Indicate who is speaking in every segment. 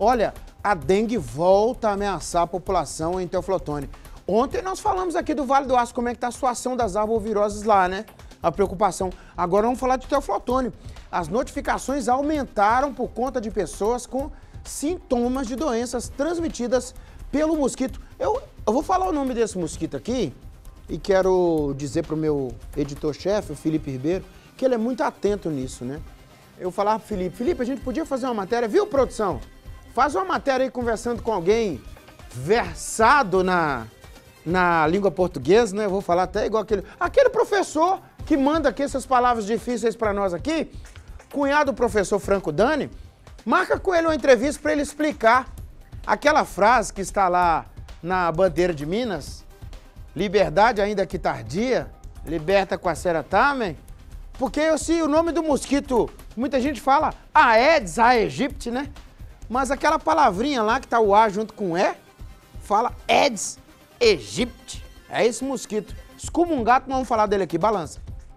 Speaker 1: Olha, a dengue volta a ameaçar a população em Teoflotone. Ontem nós falamos aqui do Vale do Aço, como é que está a situação das arboviroses lá, né? A preocupação. Agora vamos falar de Teoflotone. As notificações aumentaram por conta de pessoas com sintomas de doenças transmitidas pelo mosquito. Eu vou falar o nome desse mosquito aqui e quero dizer para o meu editor-chefe, o Felipe Ribeiro, que ele é muito atento nisso, né? Eu falava pro Felipe, a gente podia fazer uma matéria, viu, produção? Faz uma matéria aí conversando com alguém versado na língua portuguesa, né? Eu vou falar até igual aquele professor que manda aqui essas palavras difíceis para nós aqui, cunhado do professor Franco Dani, marca com ele uma entrevista para ele explicar aquela frase que está lá na bandeira de Minas, liberdade ainda que tardia, liberta com a cera também, porque se o nome do mosquito, muita gente fala Aedes aegypti, né? Mas aquela palavrinha lá que tá o A junto com E, fala Aedes aegypti. É esse mosquito. Excomungato, nós vamos falar dele aqui. Balança.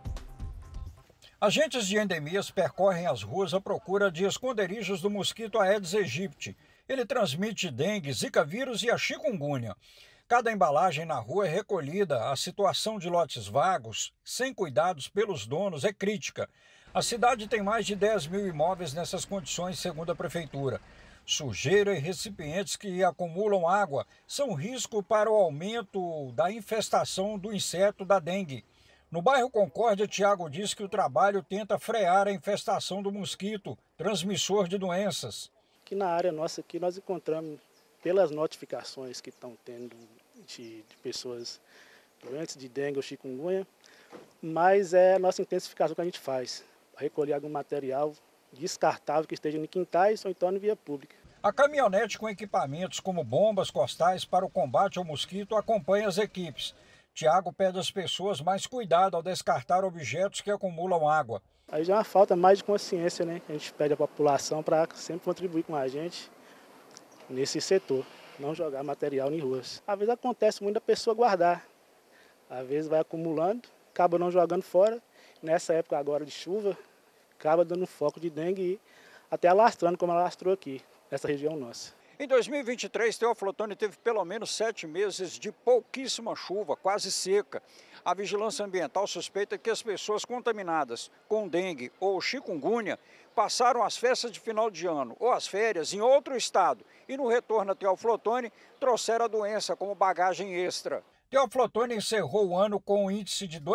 Speaker 2: Agentes de endemias percorrem as ruas à procura de esconderijos do mosquito Aedes aegypti. Ele transmite dengue, zika vírus e a chikungunya. Cada embalagem na rua é recolhida. A situação de lotes vagos, sem cuidados pelos donos, é crítica. A cidade tem mais de 10 mil imóveis nessas condições, segundo a prefeitura. Sujeira e recipientes que acumulam água são risco para o aumento da infestação do inseto da dengue. No bairro Concórdia, Tiago diz que o trabalho tenta frear a infestação do mosquito, transmissor de doenças.
Speaker 3: Aqui na área nossa, aqui nós encontramos, pelas notificações que estão tendo de pessoas doentes de dengue ou chikungunya, mas é a nossa intensificação que a gente faz, recolher algum material descartável que esteja em quintais ou então na via pública.
Speaker 2: A caminhonete com equipamentos como bombas costais para o combate ao mosquito acompanha as equipes. Tiago pede às pessoas mais cuidado ao descartar objetos que acumulam água.
Speaker 3: Aí já é uma falta mais de consciência, né? A gente pede à população para sempre contribuir com a gente nesse setor, não jogar material em ruas. Às vezes acontece muito da pessoa guardar, às vezes vai acumulando, acaba não jogando fora. Nessa época agora de chuva, acaba dando foco de dengue e até alastrando, como alastrou aqui, nessa região nossa.
Speaker 2: Em 2023, Teoflotone teve pelo menos 7 meses de pouquíssima chuva, quase seca. A vigilância ambiental suspeita que as pessoas contaminadas com dengue ou chikungunya passaram as festas de final de ano ou as férias em outro estado e no retorno a Teoflotone trouxeram a doença como bagagem extra. Teoflotone encerrou o ano com um índice de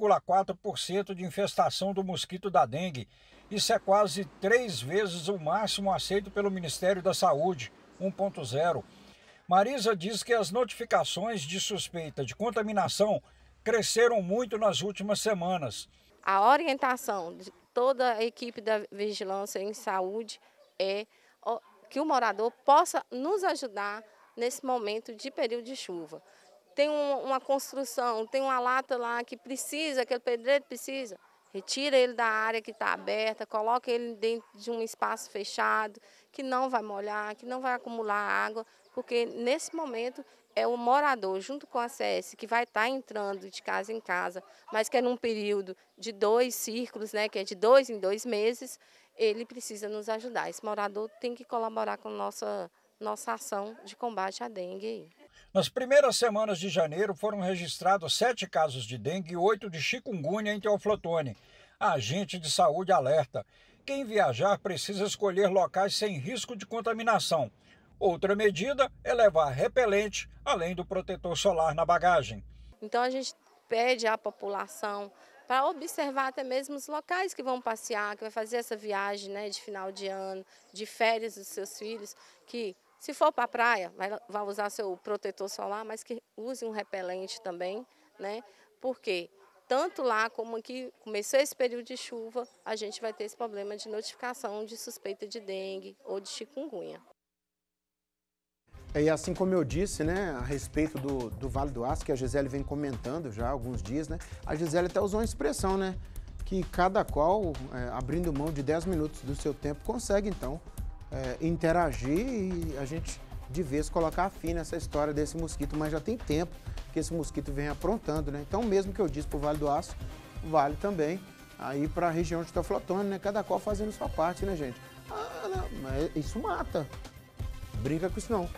Speaker 2: 2,4% de infestação do mosquito da dengue. Isso é quase 3 vezes o máximo aceito pelo Ministério da Saúde, 1,0. Marisa diz que as notificações de suspeita de contaminação cresceram muito nas últimas semanas.
Speaker 4: A orientação de toda a equipe da Vigilância em Saúde é que o morador possa nos ajudar nesse momento de período de chuva. Tem uma construção, tem uma lata lá que precisa, aquele pedreiro precisa, retira ele da área que está aberta, coloca ele dentro de um espaço fechado, que não vai molhar, que não vai acumular água, porque nesse momento é o morador, junto com a CS, que vai estar entrando de casa em casa, mas que é num período de 2 ciclos, né, que é de 2 em 2 meses, ele precisa nos ajudar. Esse morador tem que colaborar com nossa ação de combate à dengue.
Speaker 2: Nas primeiras semanas de janeiro foram registrados 7 casos de dengue e 8 de chikungunya em Teoflotone. A agente de saúde alerta: quem viajar precisa escolher locais sem risco de contaminação. Outra medida é levar repelente, além do protetor solar na bagagem.
Speaker 4: Então a gente pede à população para observar até mesmo os locais que vão passear, que vai fazer essa viagem, né, de final de ano, de férias dos seus filhos, que se for para a praia, vai usar seu protetor solar, mas que use um repelente também, né? Porque tanto lá como aqui, começou esse período de chuva, a gente vai ter esse problema de notificação de suspeita de dengue ou de chikungunya.
Speaker 1: E assim como eu disse, né, a respeito do Vale do Aço, que a Gisele vem comentando já há alguns dias, né? A Gisele até usou uma expressão, né? Que cada qual, abrindo mão de 10 minutos do seu tempo, consegue, então, interagir e a gente, de vez, colocar fim nessa história desse mosquito, mas já tem tempo que esse mosquito vem aprontando, né? Então, mesmo que eu disse para o Vale do Aço, vale também aí para a região de Teoflotone, né? Cada qual fazendo sua parte, né, gente? Ah, não, mas isso mata. Brinca com isso não.